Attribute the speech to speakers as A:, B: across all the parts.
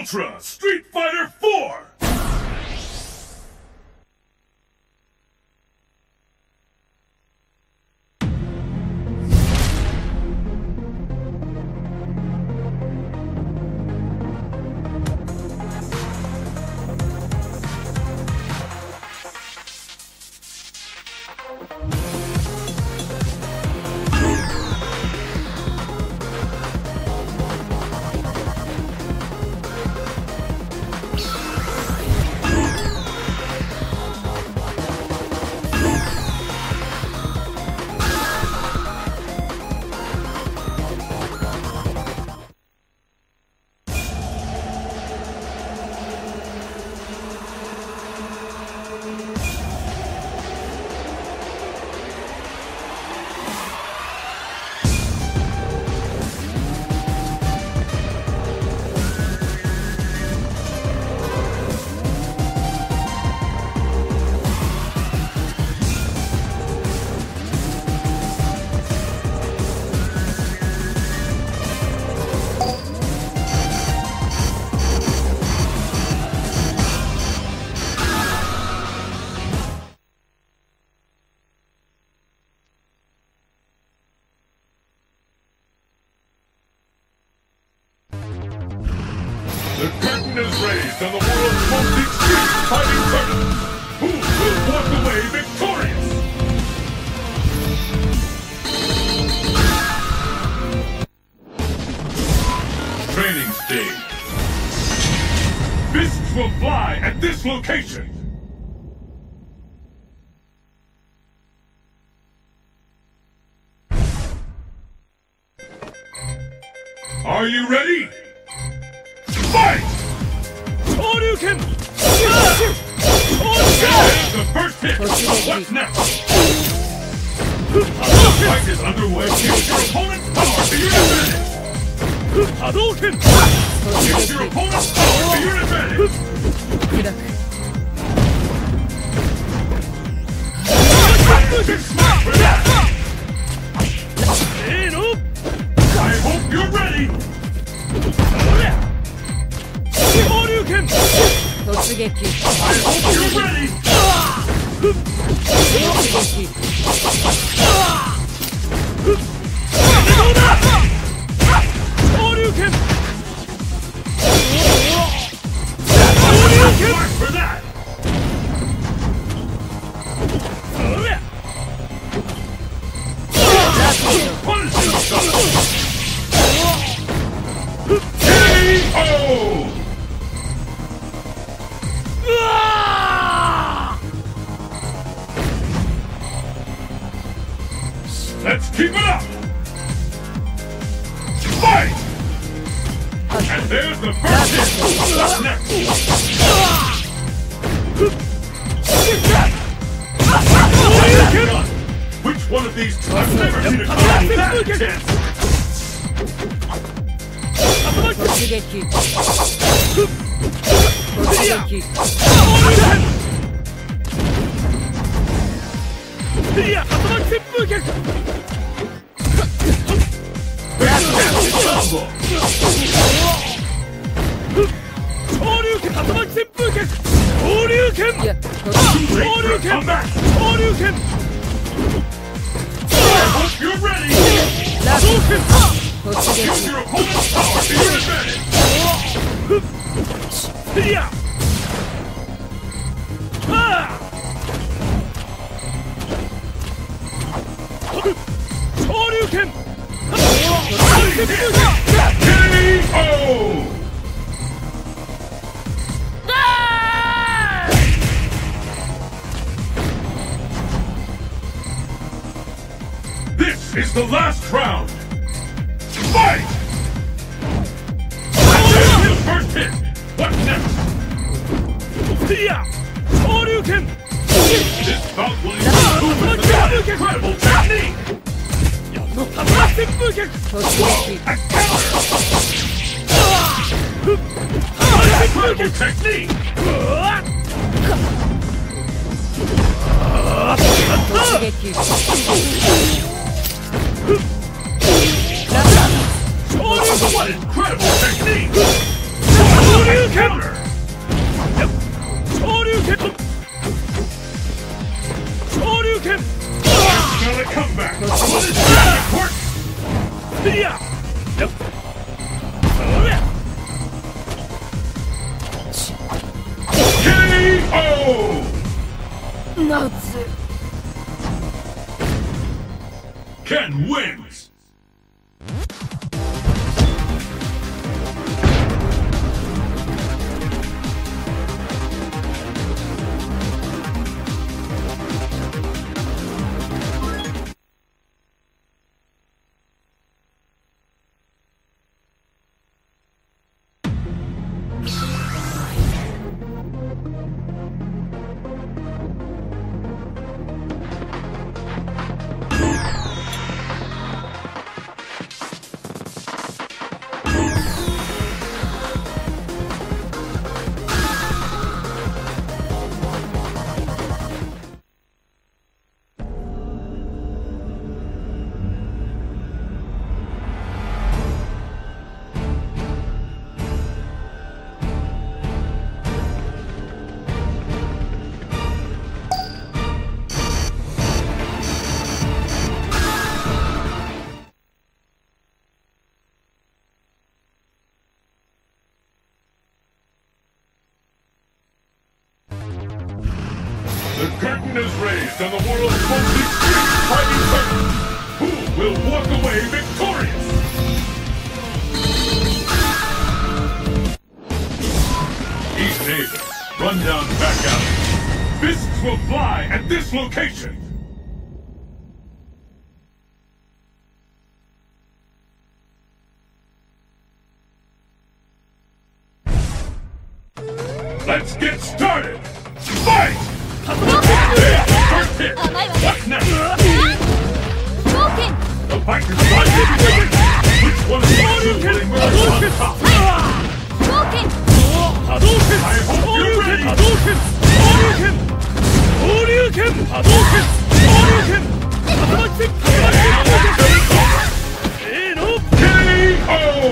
A: Ultra Street Fighter 4! The curtain is raised on the world's most extreme fighting tournament. Who will walk away victorious? Training stage. Fists will fly at this location. Are you ready? Fight!
B: Shoryuken!
A: There's the first hit! What's next? The fight is underway. Use your opponent's power to your advantage!
B: Hadouken!
A: Use your opponent's power to your advantage! Big smash for that! I hope you're ready!
C: 突撃
A: I hope you're ready!
C: 突撃
B: どうだ昇竜拳
A: Mark for that! Punish yourself! KO! Let's keep it up! Fight! And there's the first hit! What's next? Which one of these two? I've never seen a combat that intense!
C: 突撃突撃
B: いや、竜巻旋風脚 昇竜拳竜巻旋風脚昇竜拳
C: いや
B: 昇竜拳昇竜拳
A: You're ready!
B: 波動拳
C: 突撃
A: Use your opponent's power to your advantage!
B: いや昇竜拳
A: KO! This is the last round! Fight! There's his first hit! What's next?
B: いや昇竜拳
A: This bout will include the incredible technique!
B: 竜巻旋風脚
C: 突撃
A: A counter! Incredible technique!
C: 突撃
A: What incredible technique! counter!
B: 昇竜拳昇竜拳
A: Gonna come back! What is that? Work!
B: いや
A: KO!
C: 夏
A: Ken wins! The curtain is raised on the world's most extreme fighting tournament. Who will walk away victorious? East Haven, run down back out. Fists will fly at this location. Let's get started. Fight! First hit! What's next? The fighters fight to begin! Which one of you will emerge on top? I hope you're ready!
B: 昇竜拳波動拳昇竜拳竜巻旋風せーの
A: KO!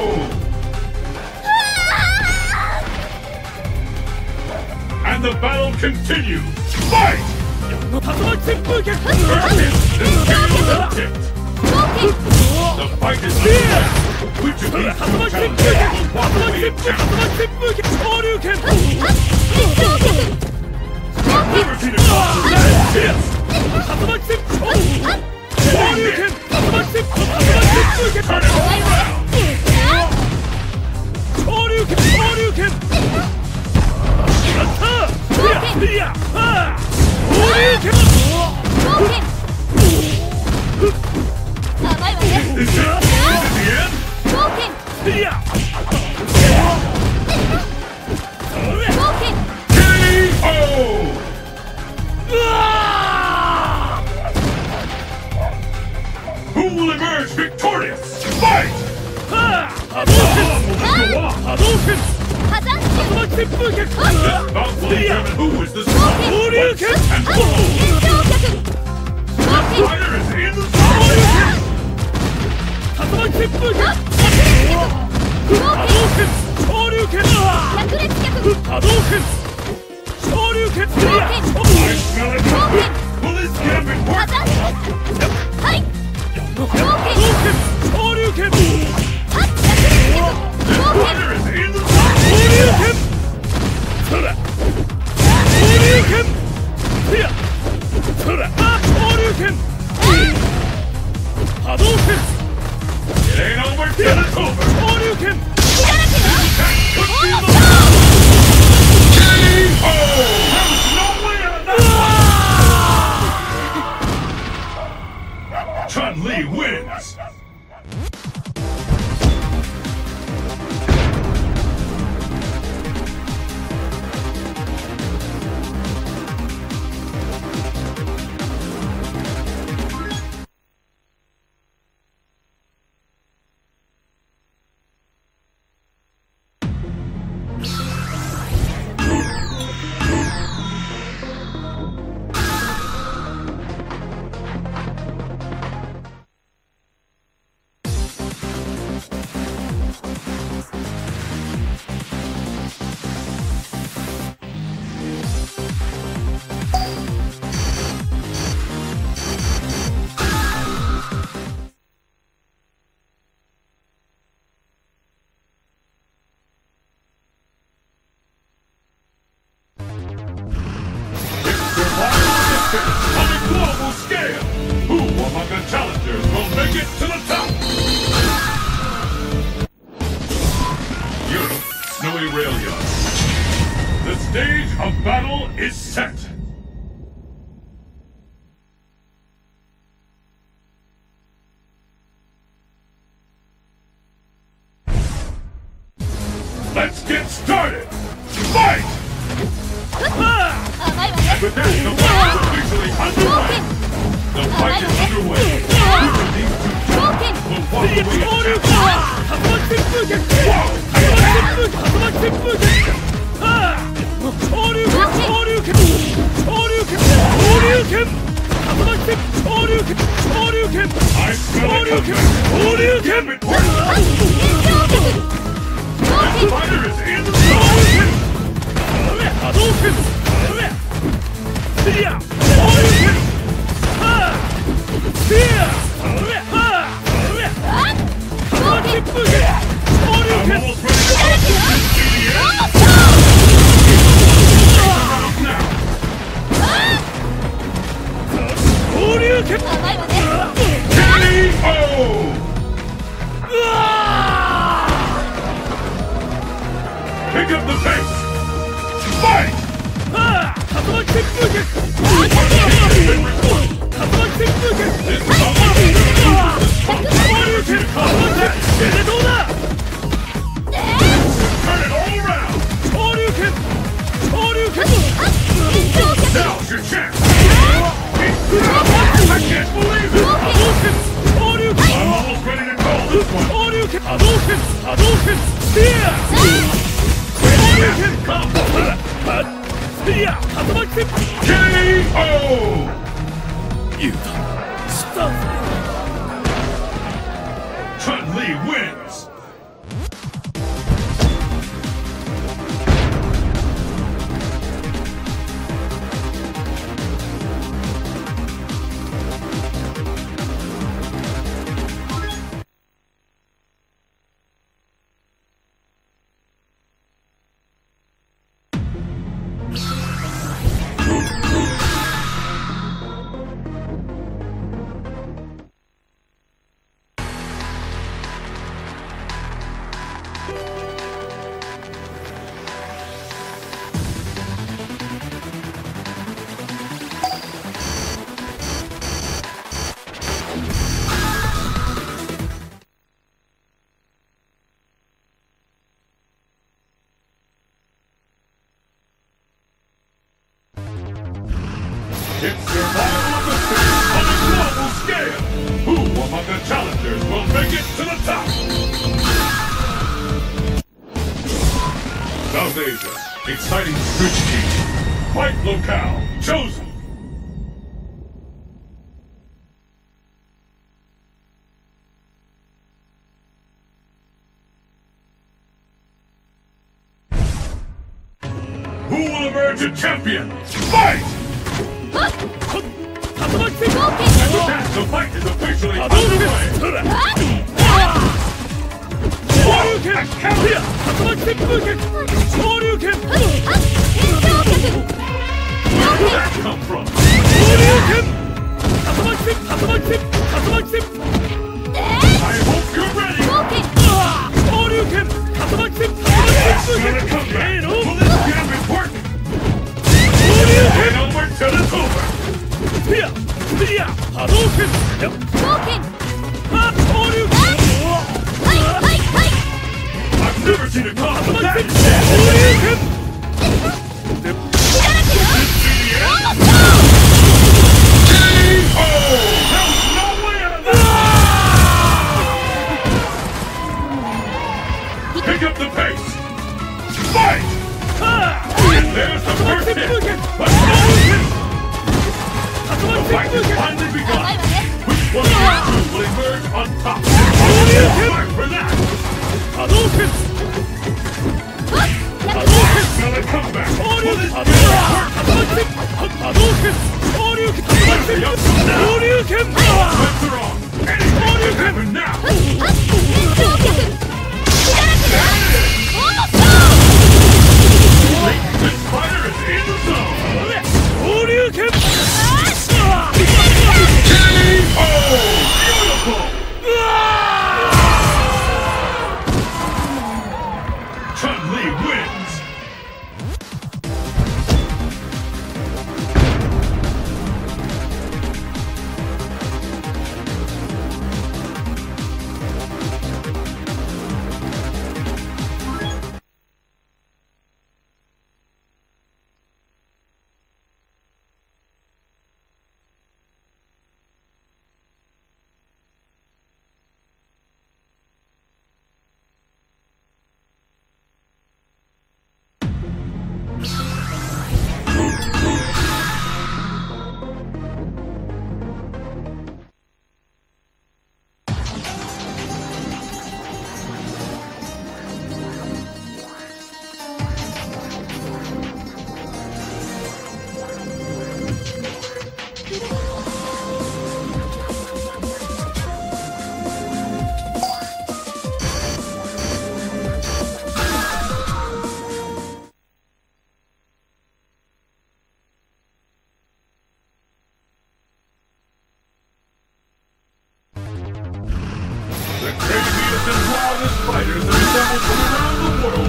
A: And the battle continues! Fight!
B: 竜巻旋風拳
A: First hit is KO hit! The fight is underway! Which of these
B: 竜
A: two
B: 巻旋
A: champions
B: 風拳
A: will walk
B: 竜
A: away
B: 巻
A: champion?
B: 旋風拳昇竜拳
A: Never seen it fall to that hit!
B: 竜巻旋風昇竜拳竜巻旋風竜巻旋風拳
A: Turn it all around!
B: 昇竜拳昇竜拳やったいやはあ昇竜拳
A: Is it the end?
B: いや
A: KO!
B: うわ
A: Who will emerge victorious? Fight!
B: はあ波動拳波動拳竜巻旋風拳
A: This bout will determine who is the strongest
B: Shoryuken!
A: and who. The fighter is in the zone!
B: 竜巻旋風拳波動拳昇竜拳波動拳昇竜拳
A: I smell it! Will this gambit work?
B: 波動拳昇竜拳
A: This fighter is in the
B: 昇
A: zone!
B: 竜拳そら昇竜拳いやそら昇竜拳波動拳
A: It ain't over till it's over!
B: 昇竜拳
A: That could be the KO! There's no way out of that! on a global scale. Who among the challengers will make it to the top? Europe, Snowy Rail Yard. The stage of battle is set. Let's get started! Fight! But there's the fight is officially underway! The fight is underway! Which of these two champions will walk away as champions? I smell it coming! Damn it! The fighter is in the zone! Hadouken! Spear! Hadouken! Spear! I'm almost ready to go! Pick up the pace! Fight! Turn it all around! Now's your chance! I can't believe it! I'm almost ready to call this one! Hadouken! Spear! KO! Chun-Li wins! It's survival of the fittest on a global scale! Who among the challengers will make it to the top? South Asia, exciting switch team. Fight locale, chosen! Who will emerge a champion? Fight! The fight is officially underway! Where did that come from? I hope you're ready! It's gonna come back! Will this get important? And onward till it's over! Hadouken! I've never seen a combo that intense! There's no way out of that! Pick up the pace! Fight! And there's the first hit! But the fight has finally begun! Which one of you two will emerge on top? Mark for that! Hadouken! Smell a comeback! Will this be a work? Hadouken! Let's wrong! Anything can happen now! This fighter is in the zone!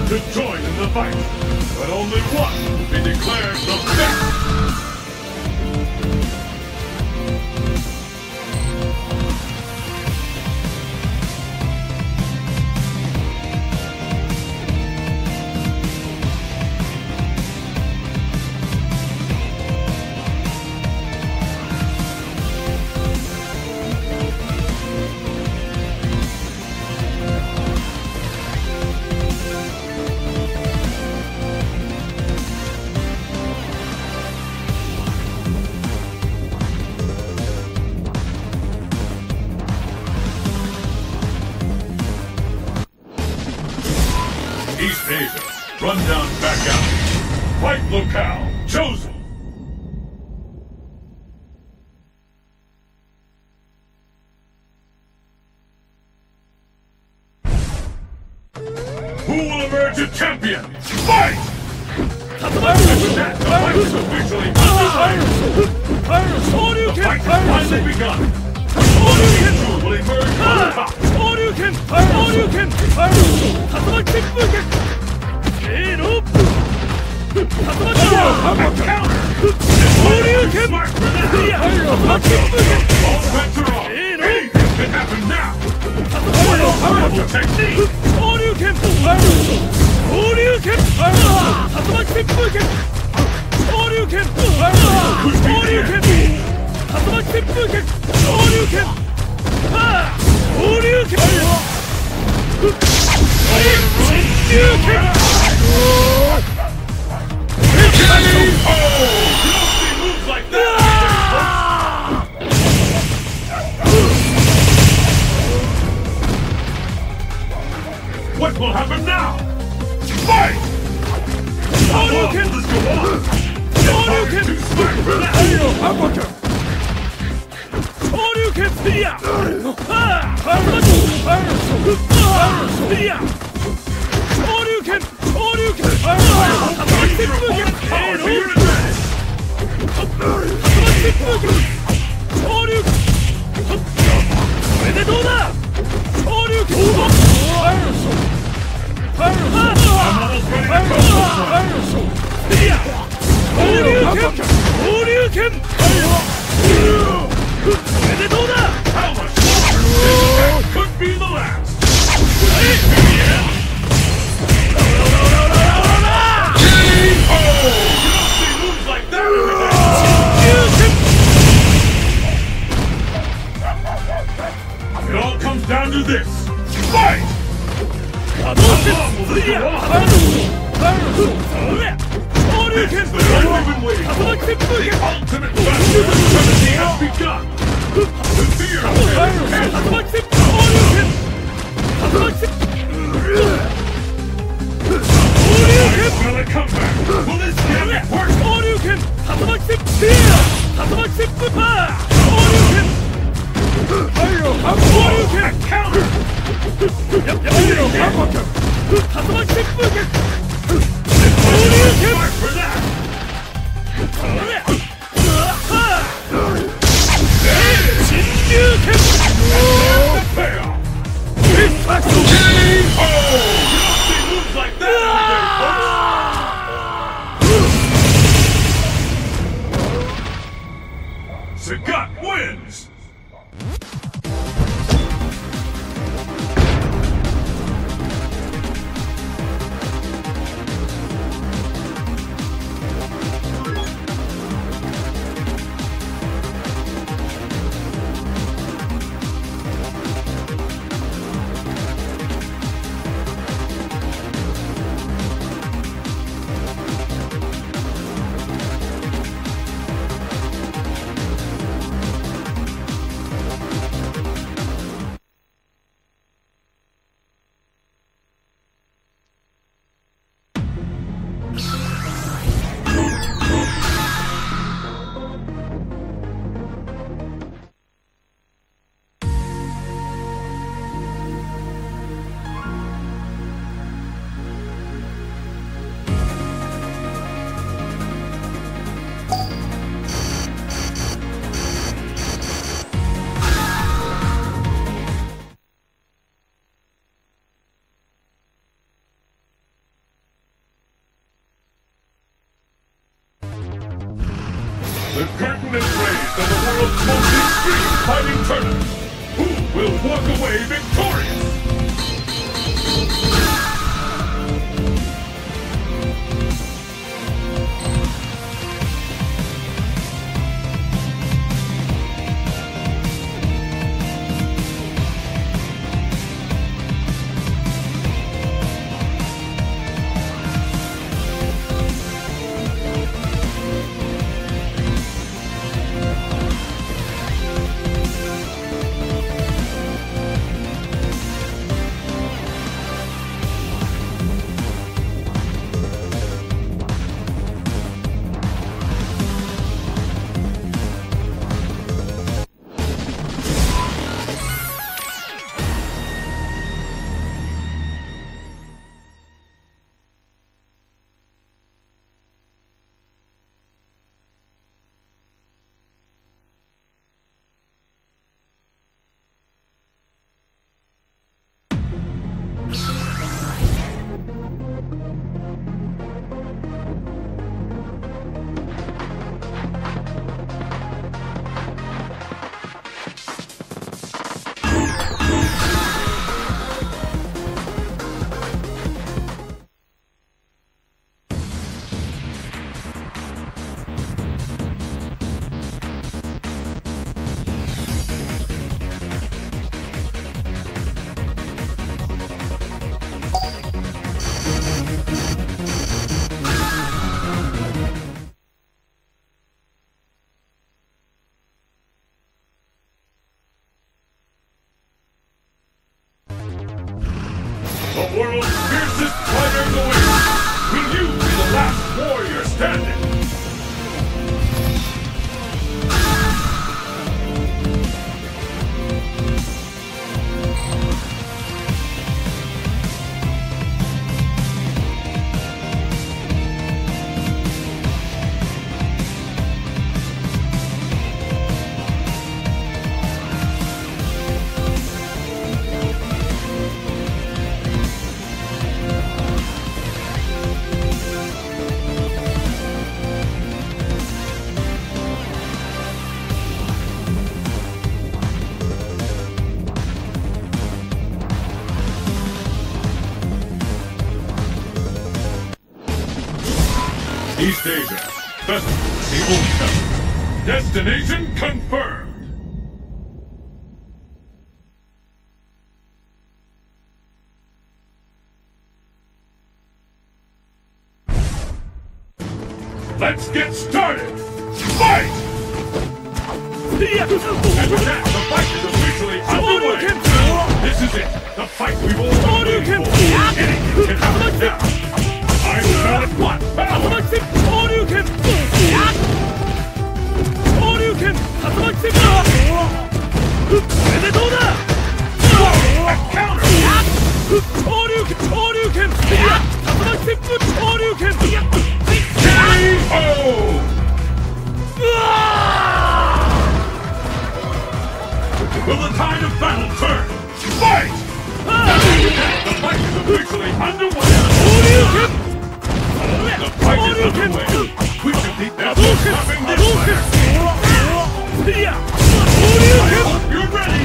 A: to join in the fight, but only one will be declared the best. East Asia, rundown back out. Fight locale chosen. Who will emerge a champion? Fight! After that, the fight is officially underway. The fight has finally begun. One will emerge on top. Smart for that. All bets are off. Anything can happen now. Powerful technique. Moves like that. What will happen now? Fight! How long will this go on? Too smart for that. How much longer? This could be the last. Moves like that every day. It all comes down to this. Fight! How long will this go on? This is the time we've been waiting for. The ultimate battle has begun. The fear of will it come back? Will this gimmick work? A counter! Smart for that! The payoff! Moves like that every day, folks! Sagat wins! curtain and raised on the world's most extreme fighting tournament. Who will walk away victorious? The world's fiercest fighters await. Will you be the last warrior standing? East Asia, Festival, the Old Town. Destination confirmed! Let's get started! Fight! And with that, the fight is officially underway! This is it! The fight we've all been waiting for! Anything can happen now! I smell it one! Power! A counter! Will the tide of battle turn? Fight! The fight is officially underway! The fight is underway! We should beat that stopping this fighter! I hope you're ready!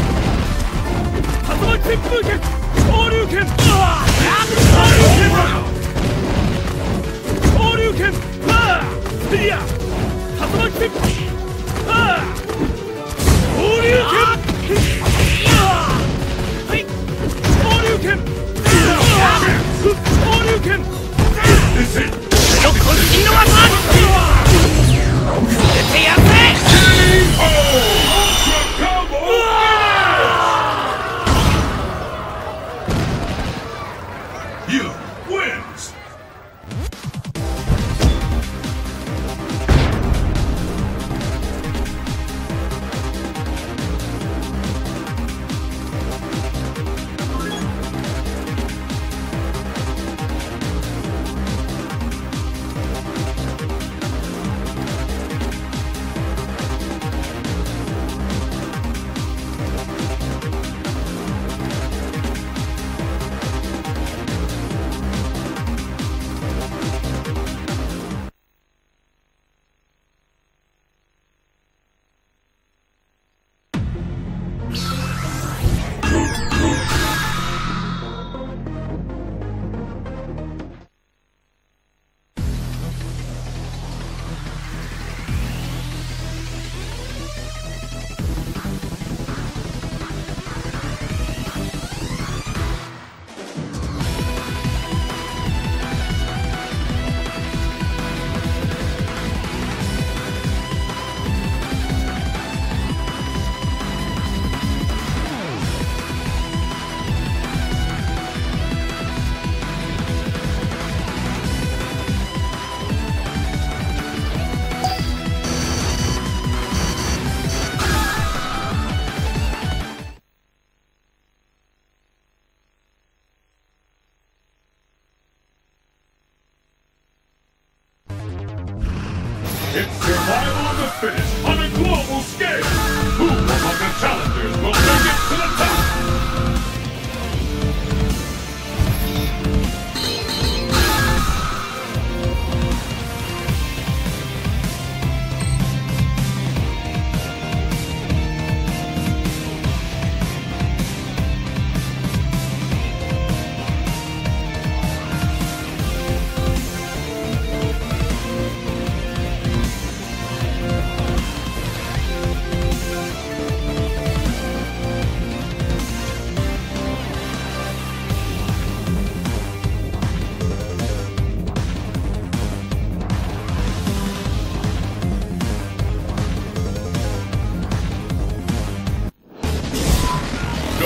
A: This is it! You wins!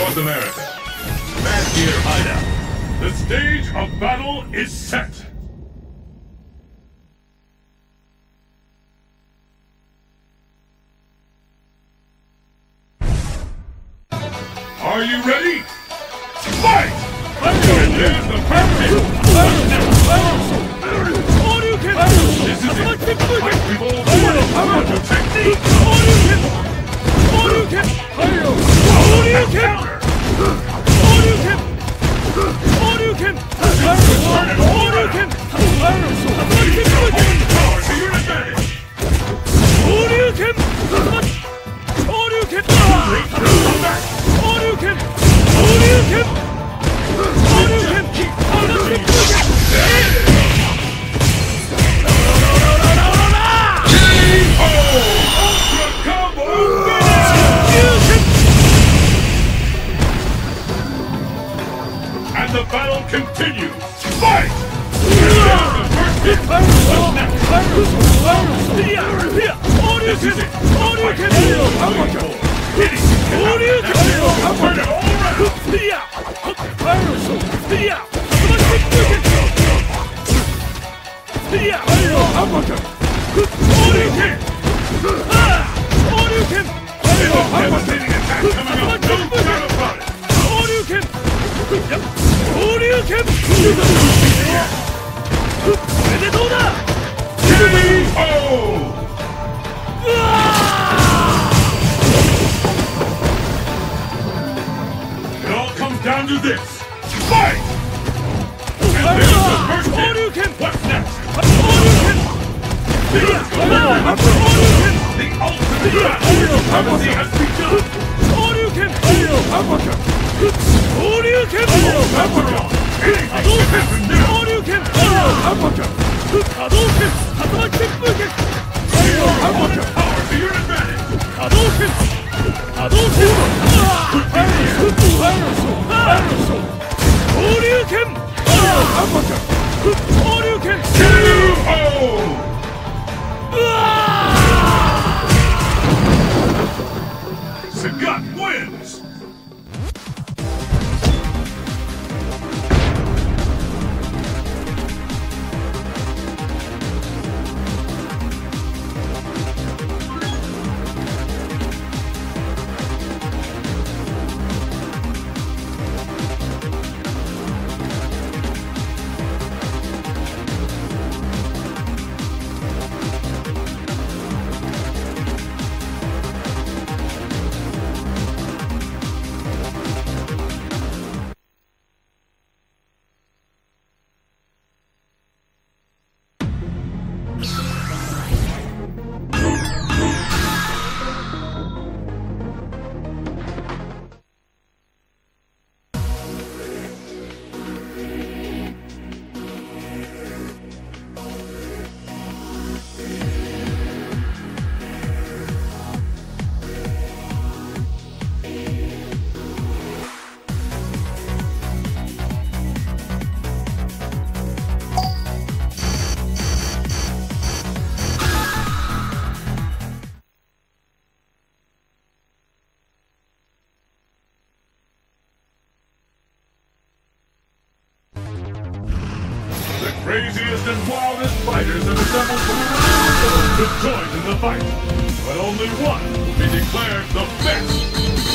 A: North America. Mad Gear Hideout. The stage of battle is set. Are you ready? Fight! And there's the perfect! This is it! Fight with all the technique! Counter! Power to your advantage! Come back! And the battle continues! Fight! The first hit! What's next? This is it! Fight! Hitting! Turn it all devastating attack coming up! No doubt about it! It all comes down to this. Fight! And there's the first hit. What's next? The ultimate battle supremacy has begun. Power to your advantage. Sagat wins! The craziest and wildest fighters have assembled from around the world to join in the fight. But only one will be declared the best.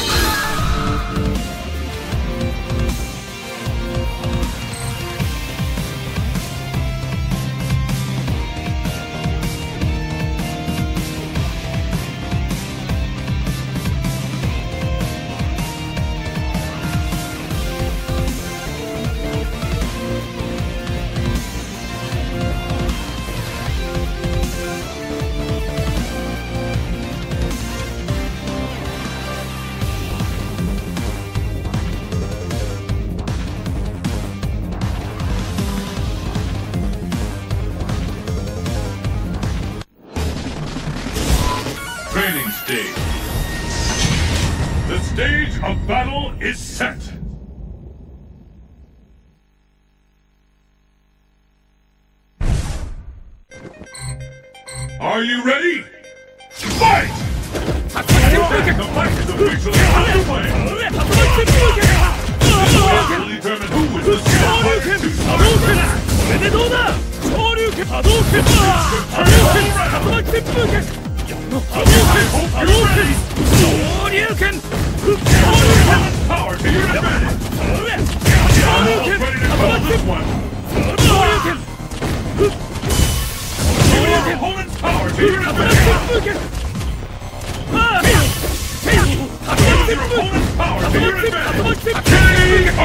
A: Training stage. The stage of battle is set. Are you ready? Fight! The fight is officially underway. Will determine who is the champion to start the match. Power to your advantage. Almost ready to call this one. Your opponent's power to your advantage. Your opponent's power to your advantage. KO!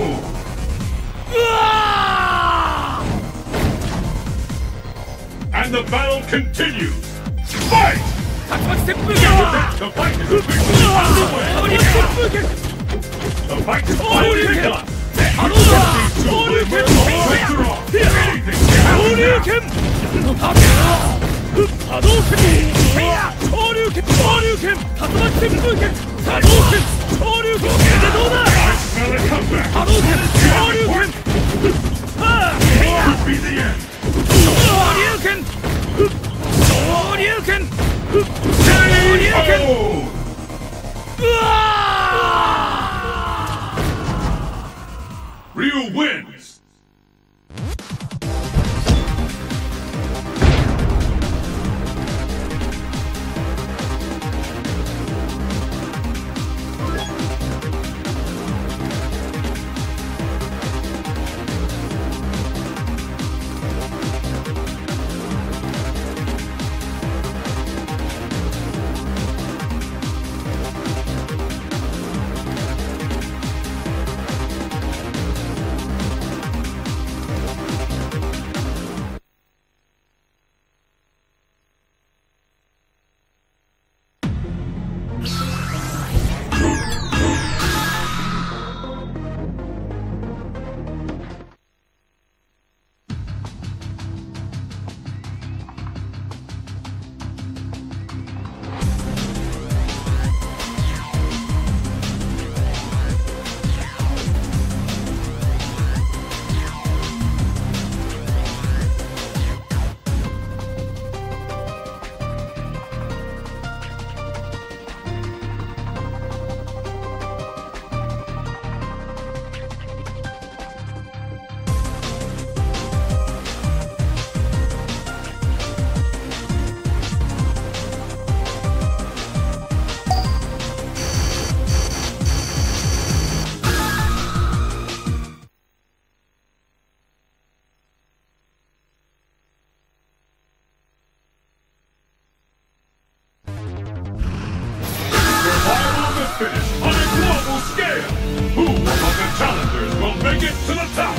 A: And the battle continues. Fight! The fight is officially underway. The fight is finally begun. These two will win the whole sector off. Anything can happen now. I smell a comeback. Could be the end. Ryu wins! Finish on a global scale. Who among the challengers will make it to the top?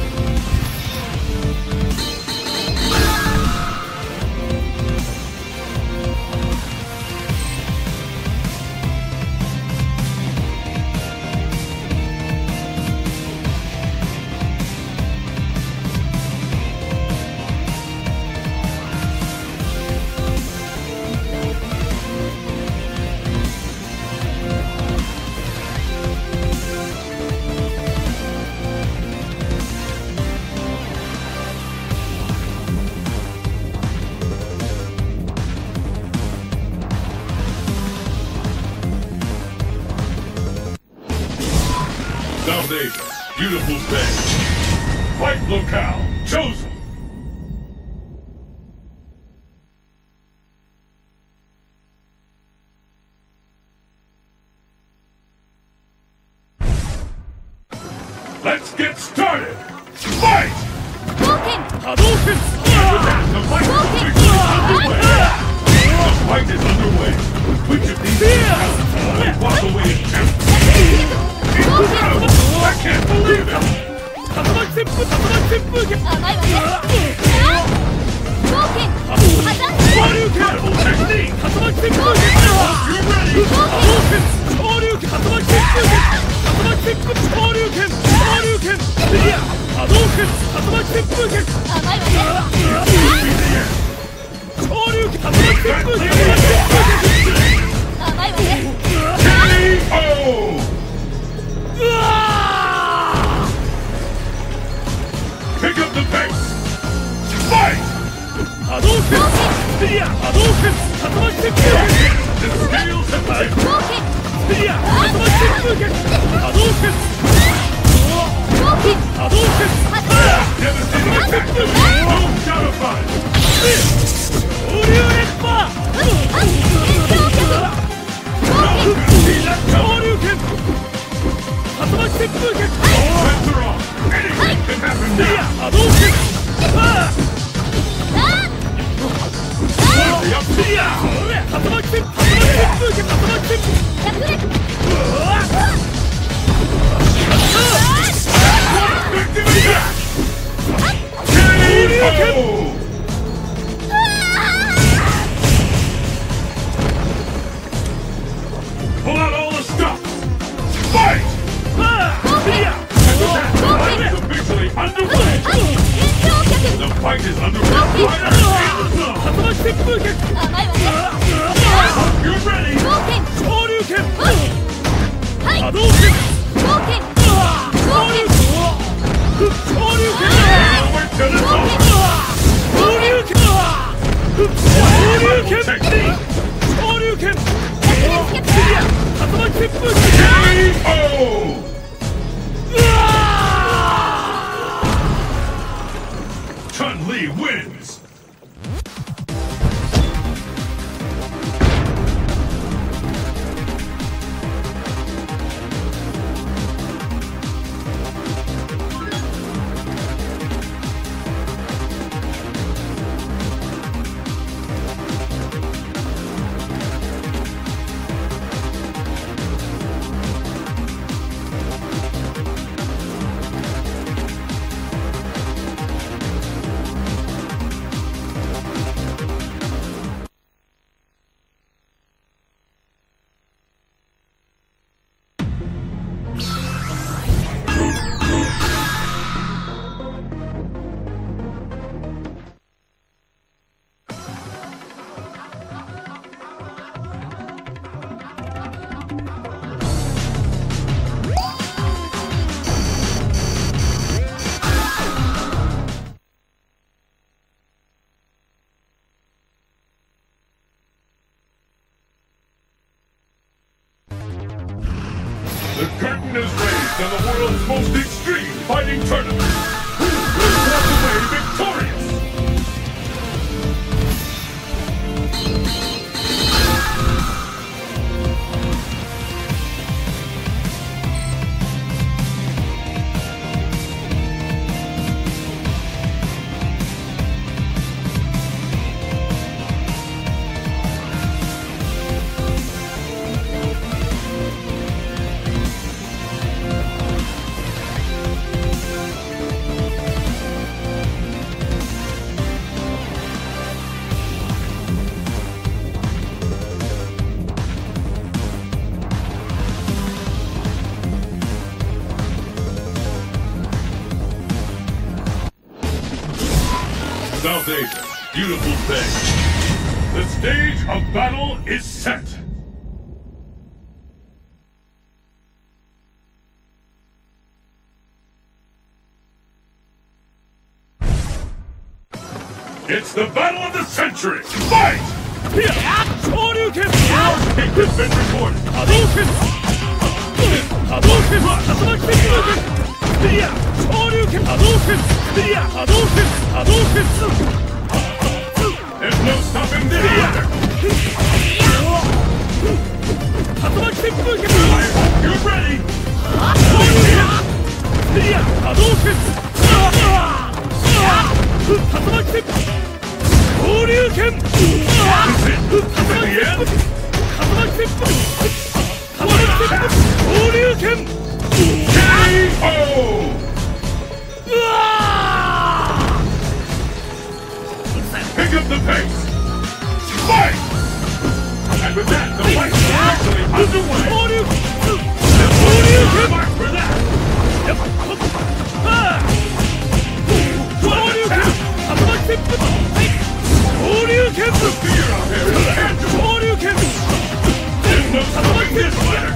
A: South Asia, beautiful stage. Fight locale chosen. Let's get started. Fight!
B: Hadouken!
A: The fight is officially underway. The fight is underway. Which of these talents will walk away as champion? Incredible! I can't believe it! Incredible technique! You're ready! Pick up the pace! Fight! The scales have tipped. Chun-Li wins! The curtain is raised on the world's most extreme fighting tournament. Who will walk away victorious? South Asia, beautiful thing. The stage of battle is set. It's the battle of the century. Fight!
B: Shoryuken!
A: Kick has been recorded.
B: Hadouken! Hadouken! Tatsumaki Hadouken! Shoryuken! Hadouken! Hadouken! Hadouken!
A: There's no stopping this either.
B: Tatsumaki Hadouken!
A: I hope you're ready.
B: Hadouken! Tatsumaki! Shoryuken!
A: Is it the end?
B: Tatsumaki! Shoryuken!
A: K.O. Pick up the pace! Fight! And with that, the fight is actually underway! Mark for that! What an attack! The fear out there is tangible! There's no stopping this fighter!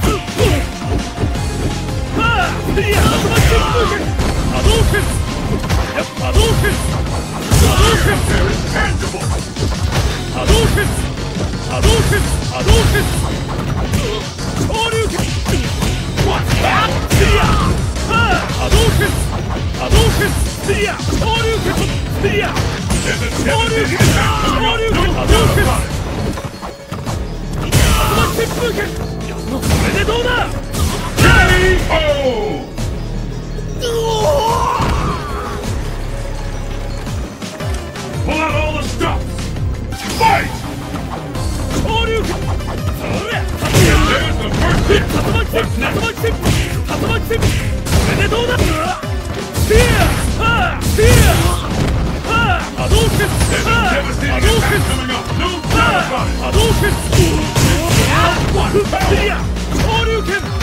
A: Fear out there is tangible! What's that? There's a devastating attack coming up! No doubt about it! K.O. Pull out all the stops! Fight! There's the first hit! What's next? There's a devastating attack coming up! No doubt about it!
B: Hadouken!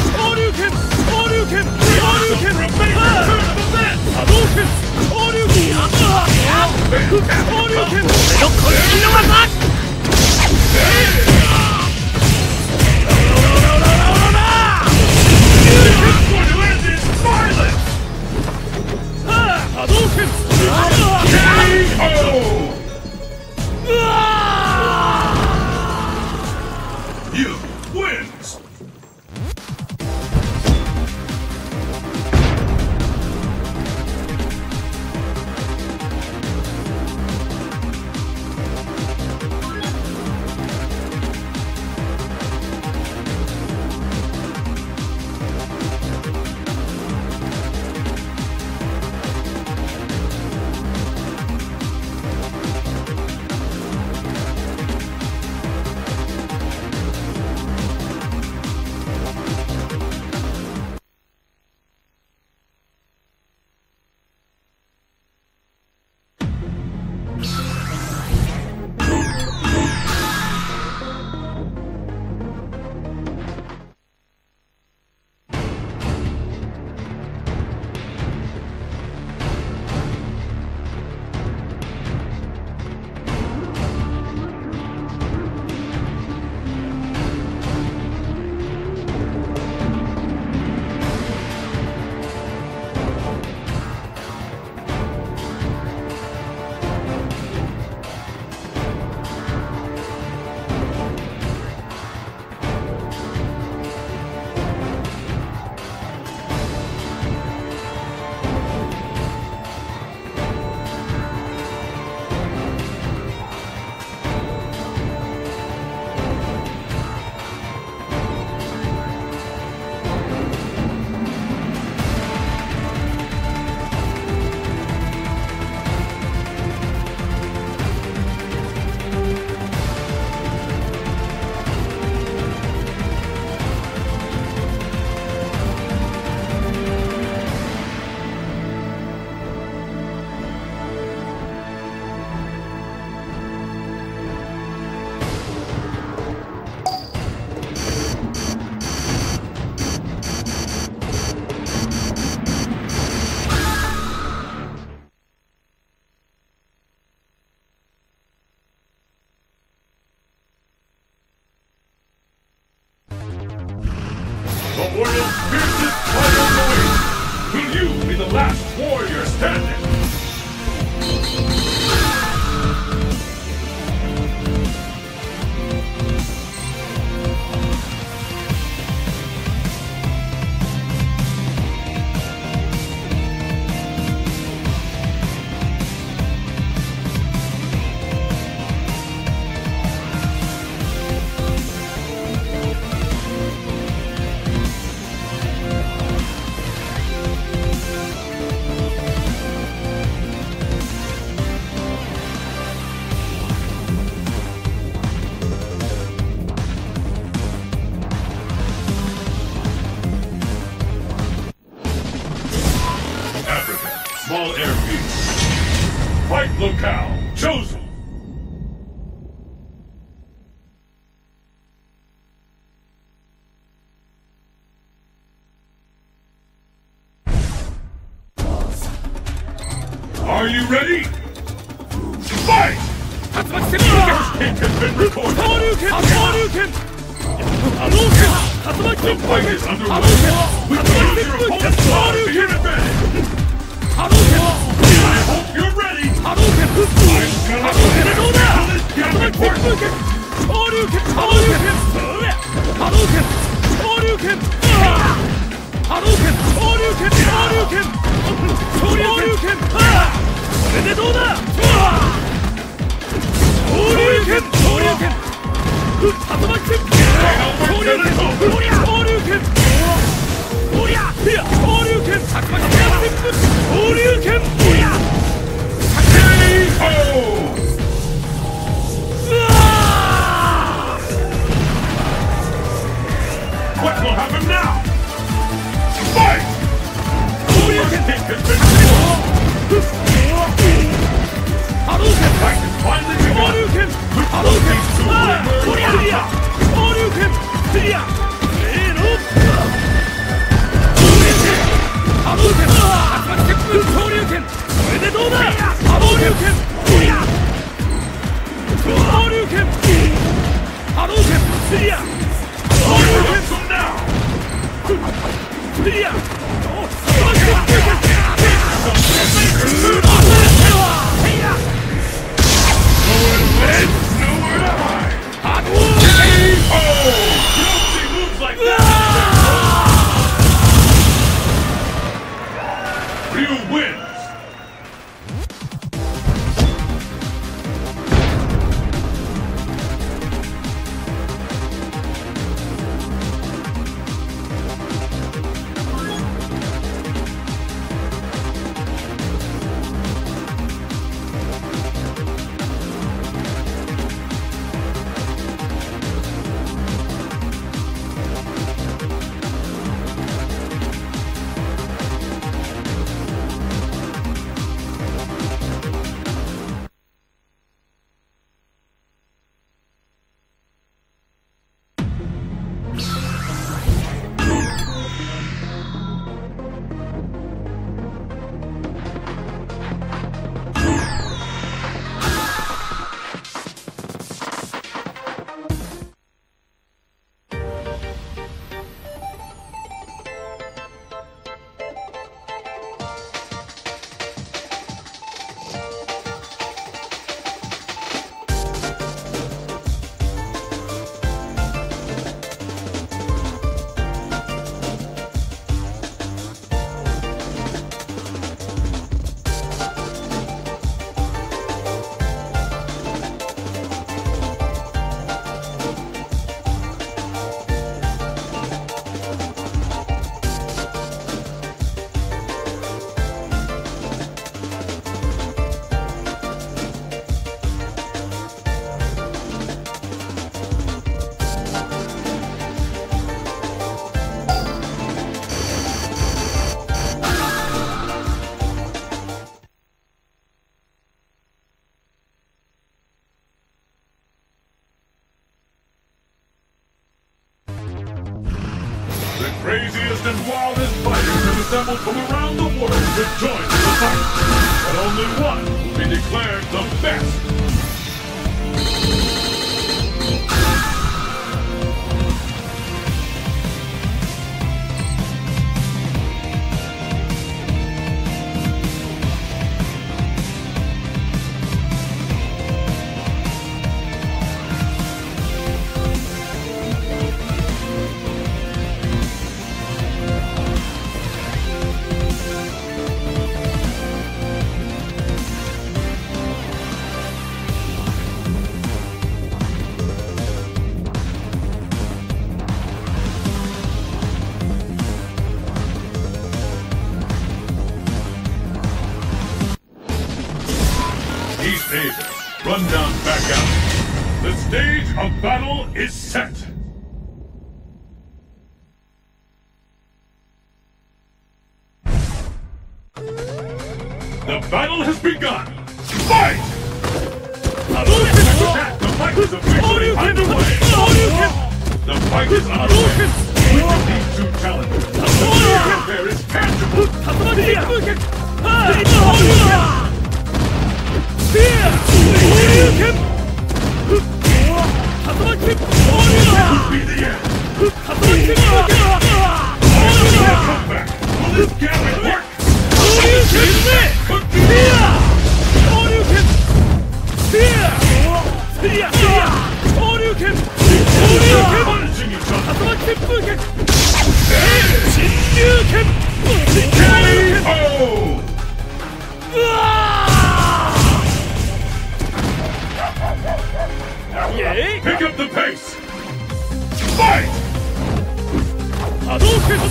A: wins! The world's fiercest fighter awaits! Will you be the last warrior standing? Small airfield. Fight locale chosen. Are you ready? Fight! First hit has been recorded. The fight is underway. We can use your opponent's power to your advantage. I hope you're ready! I'm gonna this gap important! What will happen now? Fight! Fight is finally begun! These two will emerge on top! Nowhere to hide! craziest and wildest fighters have assembled from around the world to join in the fight. But only one will be declared the best. East Asia, rundown back out. The stage of battle is set. The battle has begun. Fight! The fight is officially underway. The fight is underway. Between these two challengers, the warfare is tangible. Could be the end. Comeback. Will this gambit work? Could be the end. Punishing each other. KO! Pick up the pace! Fight! The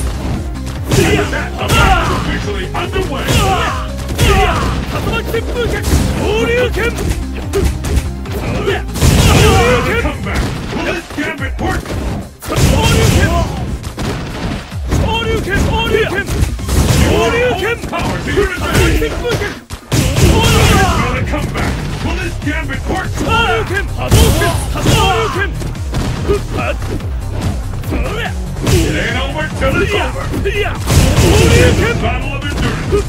A: match is officially underway! Comeback! Will this gambit work? Power to your advantage! Gonna come back! Will this gambit work? It ain't over till it's over! It's a battle of endurance!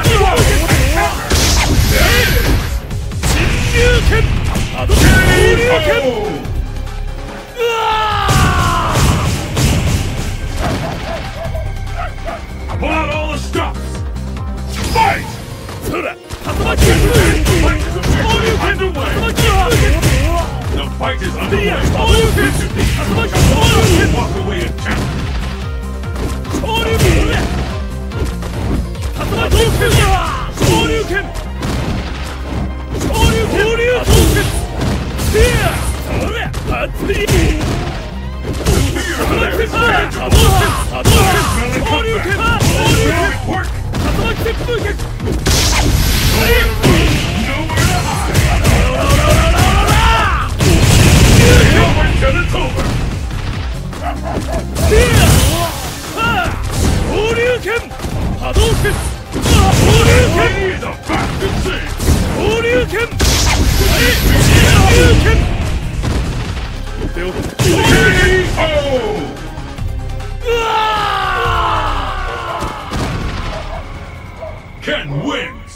A: Pull out all the stops! Fight! The fight is officially underway! The fight is underway! Walk away and count! Ken wins!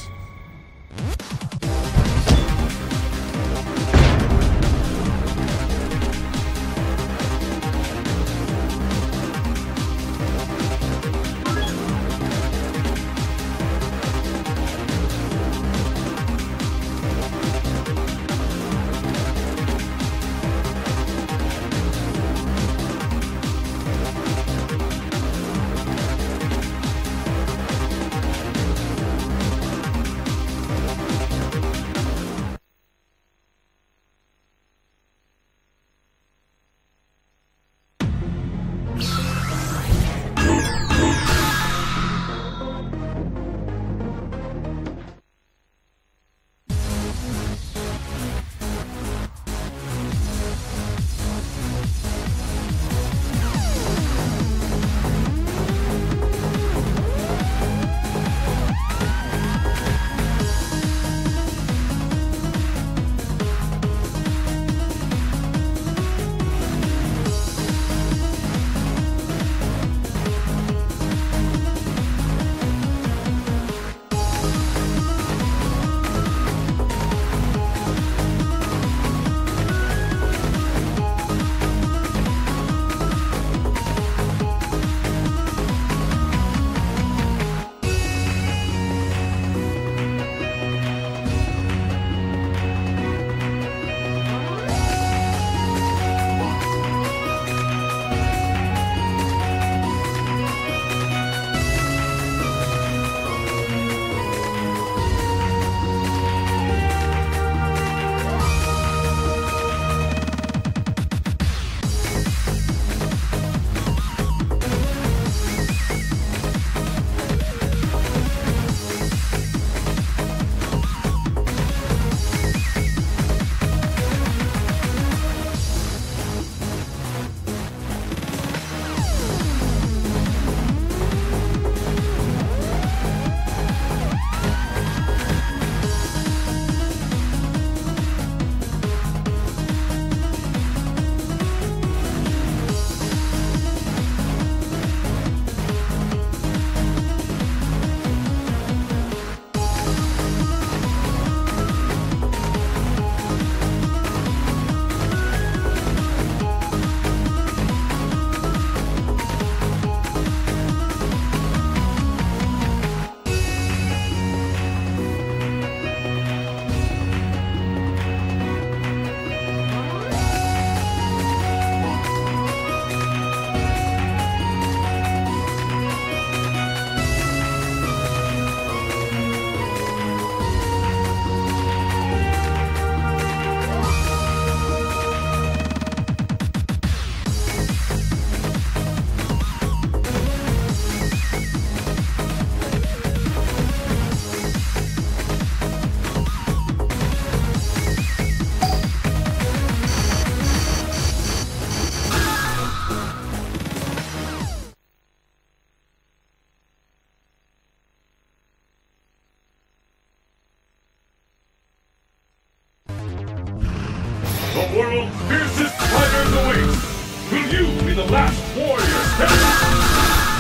A: the last warrior standing.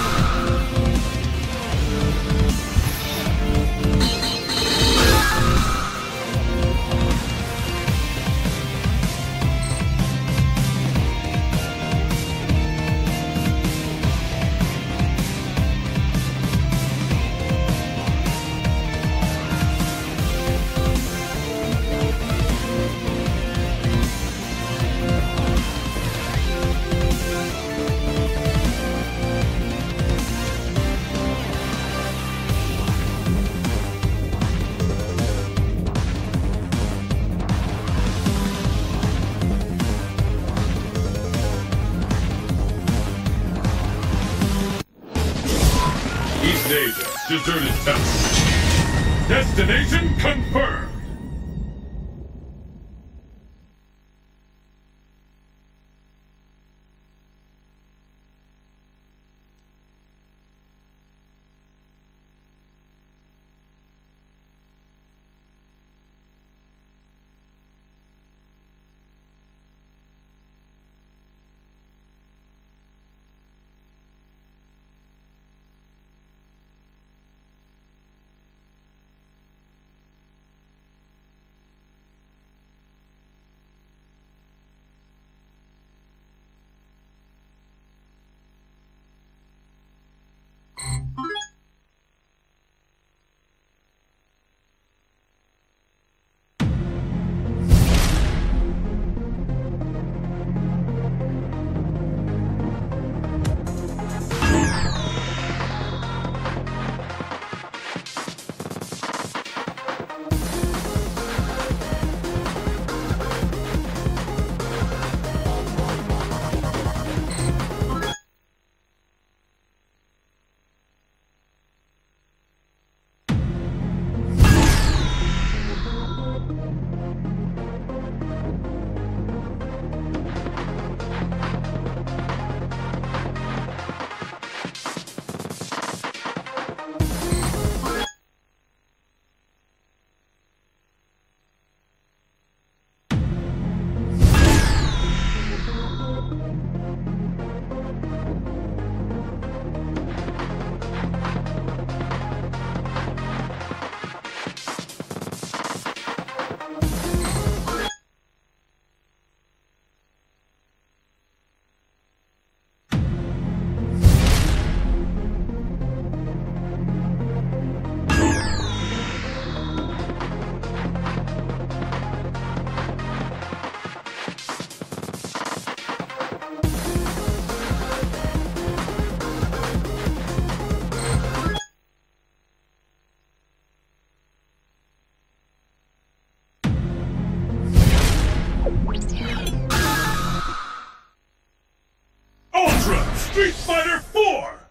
A: East Asia, deserted temple. Destination confirmed. Ultra Street Fighter 4!